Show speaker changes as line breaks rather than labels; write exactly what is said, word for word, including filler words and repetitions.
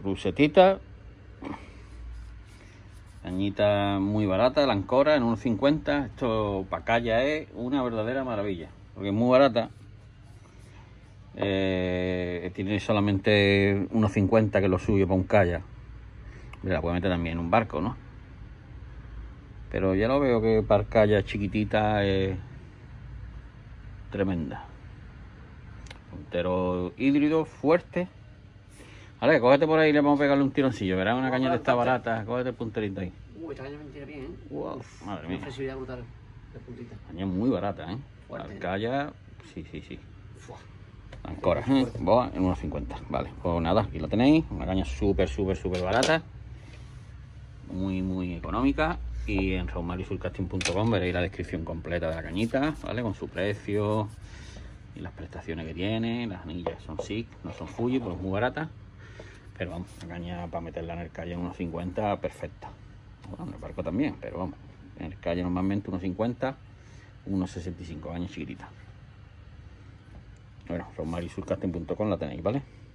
Crucetita. Cañita muy barata, la Ancora en uno cincuenta. Esto para calla es una verdadera maravilla, porque es muy barata. Eh, tiene solamente uno cincuenta, que es lo suyo para un calla. La puede meter también en un barco, ¿no? Pero ya lo veo que para calla chiquitita es tremenda. Puntero híbrido, fuerte. Vale, cógete por ahí y le vamos a pegarle un tironcillo. Verás una caña de esta barata. Cógete el punterito ahí.
Uy, esta caña me tira bien, ¿eh?
Wow, madre mía.
Una flexibilidad brutal de puntita.
Caña muy barata, ¿eh?
Fuerte,
Arcaya, sí, sí, sí.
Fua.
Ancora, ¿eh? Boa en uno cincuenta. Vale, pues nada, aquí lo tenéis. Una caña súper, súper, súper barata. Muy, muy económica. Y en raumarisurcasting punto com veréis la descripción completa de la cañita, ¿vale? Con su precio y las prestaciones que tiene. Las anillas son S I C, no son Fuji, pues muy baratas. Pero vamos, la caña para meterla en el calle en uno cincuenta, perfecta. Bueno, en el barco también, pero vamos, en el calle normalmente uno cincuenta, uno sesenta y cinco, años chiquitita. Bueno, raumarisurcasting punto com la tenéis, ¿vale?